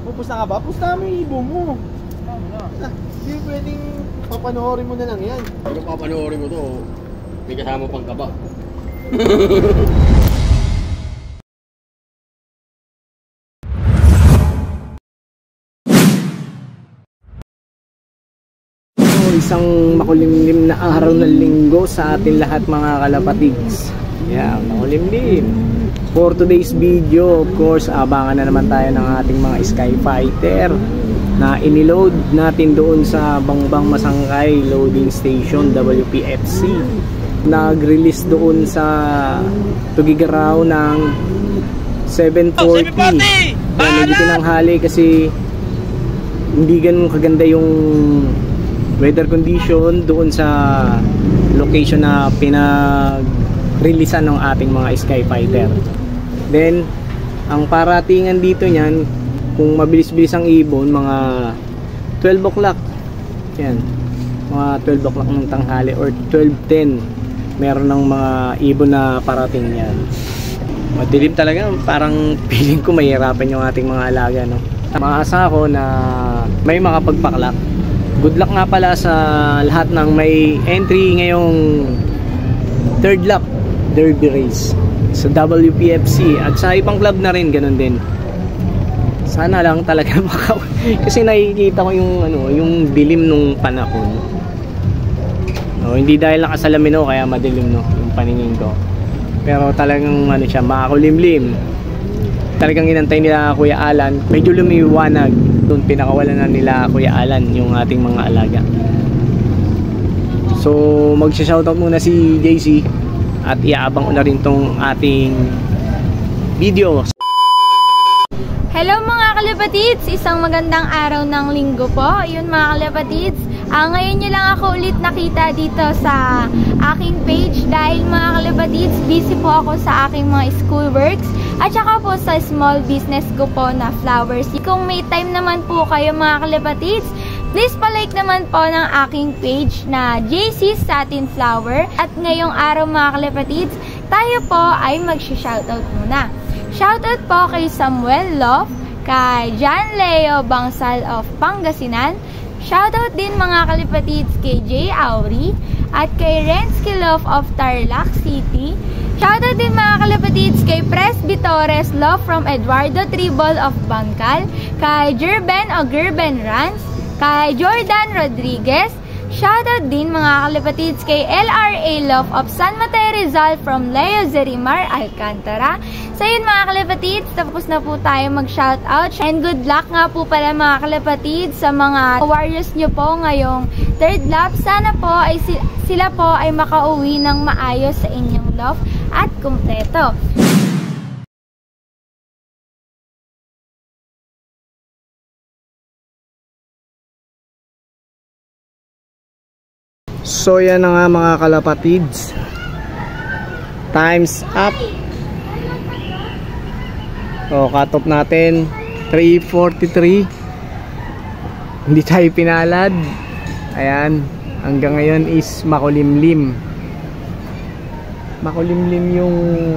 Pupusta ka ba? Pusta mo yung ibon mo. Hindi pwedeng papanoorin mo na lang yan. Pero papanoorin mo to, may kasama pang kaba. Isang makulimlim na araw ng linggo sa atin lahat mga kalapatids. Yeah, makulimlim. For today's video, of course, abangan na naman tayo ng ating mga Skyfighter na iniload natin doon sa Bangbang Masangkay Loading Station, WPFC. Nag-release doon sa Tugigaraw ng 7:40. Medyo tinanghali kasi hindi ganun kaganda yung weather condition doon sa location na pinag-releasean ng ating mga Skyfighter. Then, ang paratingan dito niyan, kung mabilis-bilis ang ibon, mga 12 o'clock. Yan. Mga 12 o'clock ng tanghali or 12:10. Meron ng mga ibon na parating yan. Madilim talaga. Parang feeling ko mahirapan yung ating mga alaga, no? Maasa ako na may makapagpaklak. Good luck nga pala sa lahat ng may entry ngayong third lap derby race sa WPFC at sa ibang club na rin, ganun din. Sana lang talaga kasi nakikita ko yung yung dilim nung panahon. No, hindi dahil nakasalamin ako kaya madilim yung paningin ko. Pero talagang siya, makakulimlim. Talagang inantay nila Kuya Alan, medyo lumiwanag. Doon pinakawalan na nila Kuya Alan yung ating mga alaga. So magsha-shoutout muna si JC at iaabang ko na rin tong ating video. Hello mga kalapatids! Isang magandang araw ng linggo po. Yun mga kalapatids, ngayon nyo lang ako ulit nakita dito sa aking page dahil mga kalapatids, busy po ako sa aking mga schoolworks at saka po sa small business ko po na flowers. Kung may time naman po kayo mga kalapatids, please palike naman po ng aking page na JC Satin Flower. At ngayong araw mga kalapatids, tayo po ay mag-shoutout muna. Shoutout po kay Samuel Love, kay John Leo Bangsal of Pangasinan. Shoutout din mga kalapatids kay Jay Auri at kay Rensky Love of Tarlac City. Shoutout din mga kalapatids kay Presby Torres Love from Eduardo Tribol of Bangkal, kay Gerben o Gerben Rans, kay Jordan Rodriguez. Shoutout din mga kalapatids kay LRA Love of San Mateo Rizal from Leo Zerimar Alcantara. So yun mga kalapatids, tapos na po tayo mag-shoutout. And good luck nga po pala mga kalapatids sa mga warriors nyo po ngayong third lap. Sana po ay sila po ay makauwi ng maayos sa inyong love at kumpleto. So yan na nga mga kalapatids, times up. So cut off natin 3:43. Hindi tayo pinalad. Ayan, hanggang ngayon is makulimlim. Makulimlim yung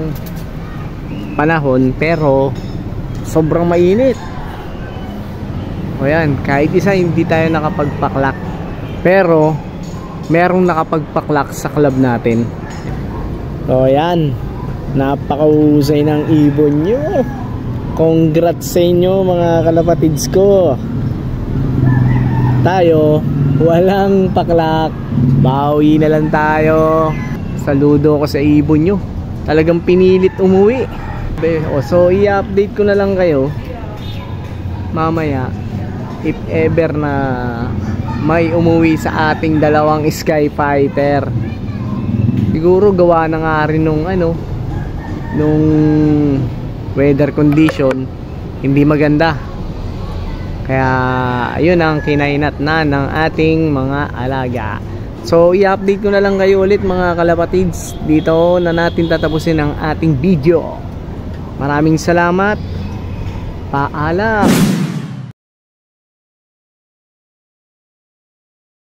panahon pero sobrang mainit. O yan, kahit isa hindi tayo nakapagpaklak, pero merong nakapagpaklak sa club natin. So yan, napakahusay ng ibon nyo. Congrats sa inyo mga kalapatids ko. Tayo walang paklak, bawi na lang tayo. Saludo ko sa ibon nyo, talagang pinilit umuwi. So i-update ko na lang kayo mamaya if ever na may umuwi sa ating dalawang Skyfighter. Siguro gawa na nga rin nung weather condition hindi maganda. Kaya ayun ang kinainat na ng ating mga alaga. So i-update ko na lang kayo ulit mga kalapatids. Dito na natin tatapusin ang ating video. Maraming salamat. Paalam.